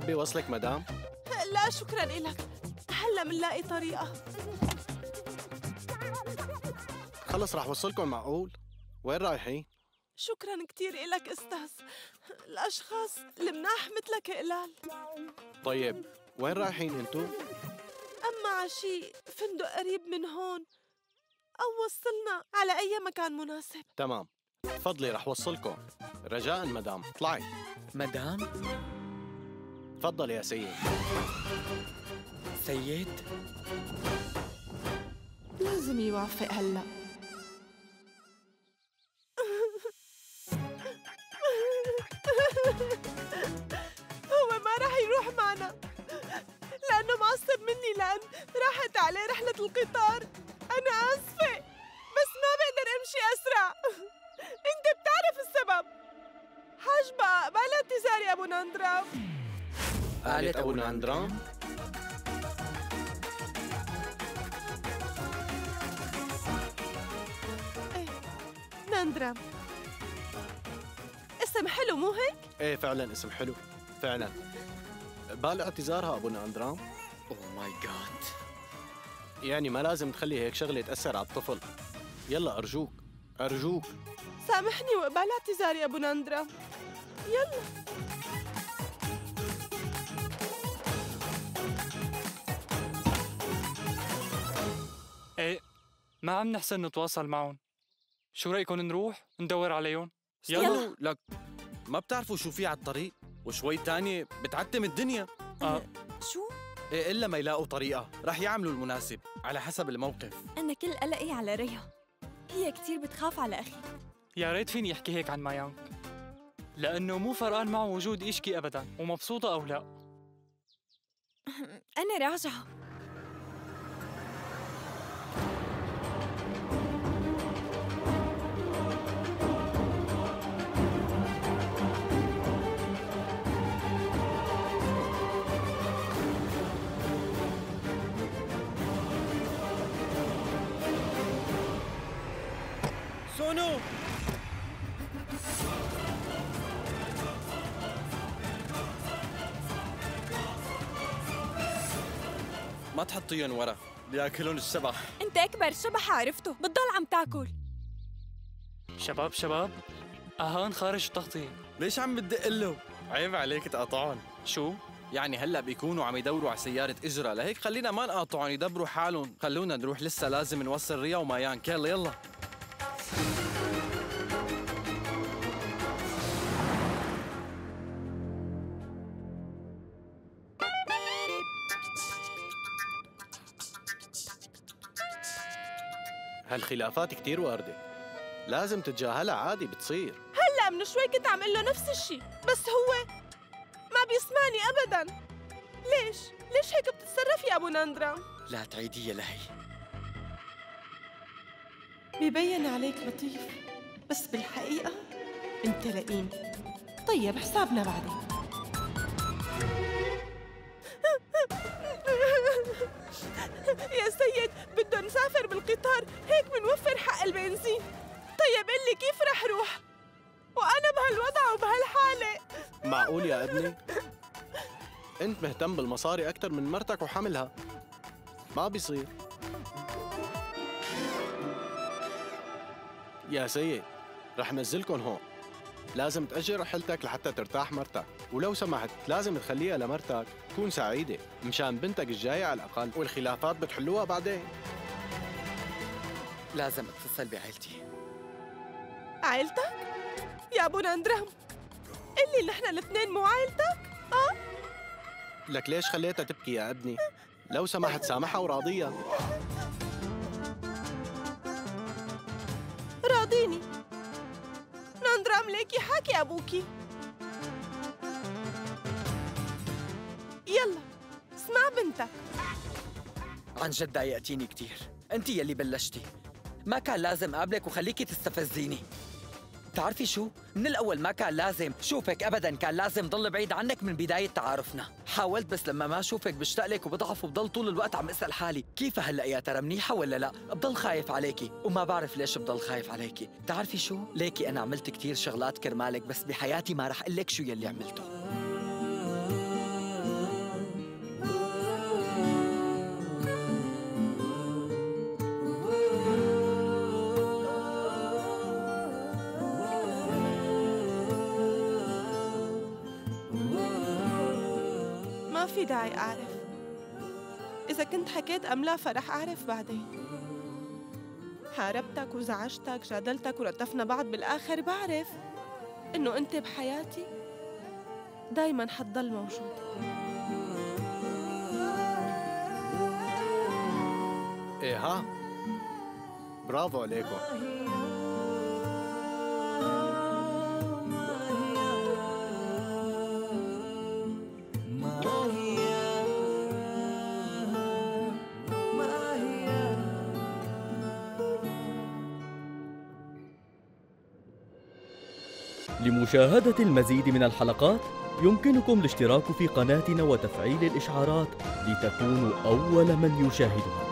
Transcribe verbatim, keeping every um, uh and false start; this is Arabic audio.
بتحبي وصلك مدام؟ لا شكراً إلك، هلأ منلاقي طريقة. خلص رح وصلكم. معقول؟ وين رايحين؟ شكراً كتير إلك أستاذ. الأشخاص المناح مثلك قلال. طيب وين رايحين انتو؟ أما عشي فندق قريب من هون، أو وصلنا على أي مكان مناسب. تمام، تفضلي رح وصلكم. رجاء مدام اطلعي. مدام؟ تفضل يا سيد. سيد؟ لازم يوافق هلأ. هو ما رح يروح معنا لأنه معصب مني، لأن راحت عليه رحلة القطار. أنا آسفة بس ما بقدر أمشي أسرع. أنت بتعرف السبب. حاجبة بلا اعتذار يا أبو ناندرام. قالت أبو ناندرام؟ إيه ناندرام اسم حلو مو هيك؟ ايه فعلا اسم حلو فعلا. بال اعتذارها أبو ناندرام؟ أوه ماي جاد. يعني ما لازم تخلي هيك شغلة تأثر على الطفل. يلا أرجوك أرجوك. سامحني وقبال اعتذاري يا أبو ناندرام. يلا. ايه ما عم نحسن نتواصل معهم. شو رأيكم نروح ندور عليهم؟ يلا. لك ما بتعرفوا شو في على الطريق، وشوي تانية بتعتم الدنيا. آه. شو؟ إيه إلا ما يلاقوا طريقة رح يعملوا المناسب على حسب الموقف. أنا كل قلقي على ريا، هي كتير بتخاف على أخي. يا ريت فيني أحكي هيك عن مايانك، لأنه مو فرقان معه وجود إشكي أبداً، ومبسوطة أو لا. أنا راجعة. سونو ما تحطيهم ورا بياكلون الشبح. أنت أكبر شبح عرفته، بتضل عم تاكل. شباب شباب أهان خارج التغطية. ليش عم بتدق له؟ عيب عليك تقاطعهم. شو؟ يعني هلا بيكونوا عم يدوروا على سيارة إجرة، لهيك خلينا ما نقاطعهم يدبروا حالهم. خلونا نروح، لسه لازم نوصل ريا ومايانك. يلا يلا. هالخلافات كتير واردة، لازم تتجاهلها، عادي بتصير. هلأ من شوي كنت عم له نفس الشي، بس هو ما بيسمعني أبداً. ليش؟ ليش هيك بتتصرف يا أبو ناندرام؟ لا تعيدي يا لهي. بيبين عليك لطيف، بس بالحقيقة أنت لئيم. طيب حسابنا بعدين. يا سيد بدنا نسافر بالقطار، هيك بنوفر حق البنزين. طيب قل لي كيف رح روح وأنا بهالوضع وبهالحالة؟ معقول يا ابني؟ أنت مهتم بالمصاري أكتر من مرتك وحملها، ما بيصير. يا سيد رح نزلكن هون، لازم تأجر رحلتك لحتى ترتاح مرتك، ولو سمحت لازم تخليها لمرتك تكون سعيدة مشان بنتك الجاية على الأقل، والخلافات بتحلوها بعدين. لازم اتصل بعائلتي. عائلتك؟ يا أبو ناندرام قل لي نحن الاثنين مو عائلتك؟ آه؟ لك ليش خليتها تبكي يا ابني؟ لو سمحت سامحها وراضيها. راضيني ناندرام، ليكي حاكي أبوكي. يلا اسمع بنتك. عن جد ضايقتيني كتير، انت يلي بلشتي. ما كان لازم اقابلك وخليكي تستفزيني. بتعرفي شو؟ من الأول ما كان لازم شوفك أبداً، كان لازم ضل بعيد عنك من بداية تعارفنا. حاولت بس لما ما شوفك بشتاق لك وبضعف وبضل طول الوقت عم أسأل حالي كيف هلأ يا ترى منيحة ولا لا؟ بضل خايف عليكي وما بعرف ليش بضل خايف عليكي. بتعرفي شو؟ ليكي أنا عملت كتير شغلات كرمالك، بس بحياتي ما رح أقلك شو يلي عملته. في داعي أعرف. إذا كنت حكيت أم لا فرح أعرف بعدين. حاربتك وزعجتك، جادلتك ورتفنا بعض، بالآخر بعرف إنه أنت بحياتي دايماً حتضل موجود. إيه ها؟ برافو عليكم. لمشاهدة المزيد من الحلقات يمكنكم الاشتراك في قناتنا وتفعيل الإشعارات لتكونوا أول من يشاهدها.